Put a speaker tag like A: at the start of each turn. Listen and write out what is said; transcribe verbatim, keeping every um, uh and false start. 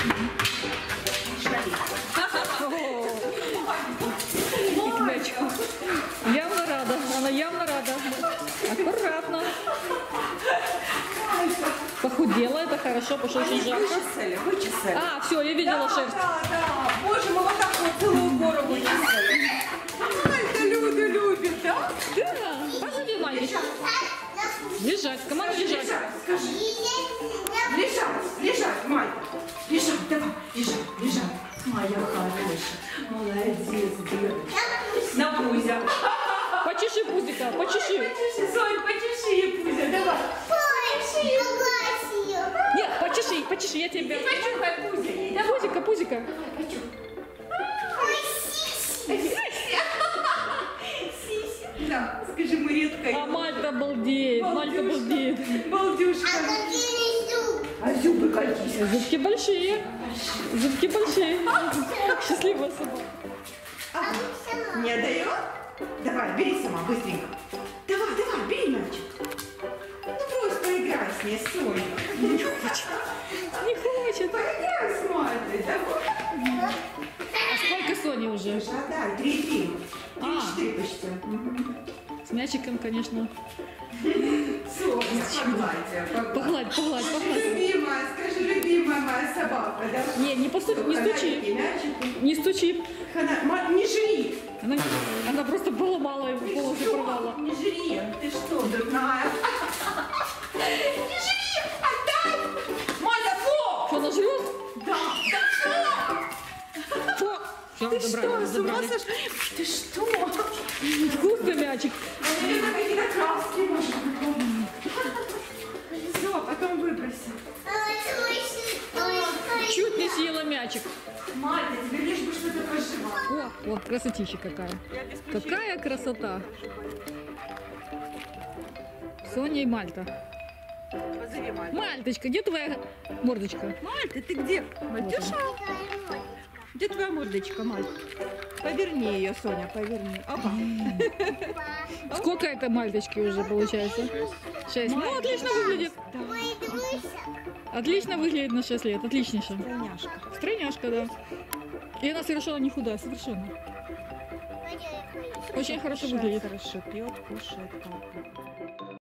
A: И к мячику. Явно рада, она явно рада. Аккуратно. Похудела, это хорошо, потому что очень жарко.
B: Вычесали, вычесали.
A: А, все, я видела
B: да,
A: шерсть.
B: Да, да, боже, мы вот так вот целую гору вычесали. Ай, это Люда любит, да?
A: Да, погоди, мальчик. Лежать, команда лежать.
B: Лежать, скажи. Лежать, лежать, Майя. Лежать, давай, лежать, лежать. Моя хорошая, молодец, девочка. На пузя.
A: Почеши пузика, почеши.
B: Почеши, Сонь, почеши ей пузя, давай.
A: Нет, почеши, почеши, я тебя.
B: Почухай пузя ей, давай.
A: Пузика, пузика.
B: Да, скажи, мы редко.
A: А Мальта балдеет, Мальта балдеет.
B: Балдюшка. А зубы какие?
A: Зубки большие, зубки большие. Счастливая собака.
B: Не отдает? Давай, бери сама, быстренько. Давай, давай, бери мячик. Ну просто играй с ней, Соня.
A: Не хочет. Не хочет.
B: Поиграй с Мальтой, давай.
A: А сколько Сони уже?
B: А, да, три-три.
A: А.
B: Три-четыре почти.
A: С мячиком, конечно.
B: Соня, погладь, погладь.
A: Погладь, погладь, погладь.
B: Любимая, скажи, любимая моя собака, да?
A: Не, не, посту... не стучи.
B: Мячик.
A: Не стучи.
B: Она, ма- не жри.
A: Она, она просто поломала его, полностью порвала.
B: Не жри, ты что, дурная? Не жри, отдай! Маля, фу!
A: Что, она жрет?
B: Да, да
A: Фу. Все,
B: ты
A: забрали,
B: что, с ума
A: забрали.
B: сошла? Ты что?
A: Вкусный мячик.
B: Это какие-то краски, может быть. Все, потом выброси.
A: Чуть не съела мячик.
B: Маля, тебе лишь бы что-то проживало.
A: О, о, красотища какая. Какая красота. Соня и Мальта.
B: Позови Малю.
A: Мальточка, где твоя мордочка?
B: Мальта, ты где? Мальтюша? Где твоя мордочка, Мальта? Поверни ее, Соня, поверни. Опа.
A: Сколько это Мальточки уже получается? Шесть. Ну, отлично выглядит. Отлично выглядит на шесть лет. Отличнейше.
B: Тройняшка.
A: Стройняшка, да. И она совершенно не худая, совершенно. Очень хорошо выглядит.
B: Хорошо пьет, кушает, папа.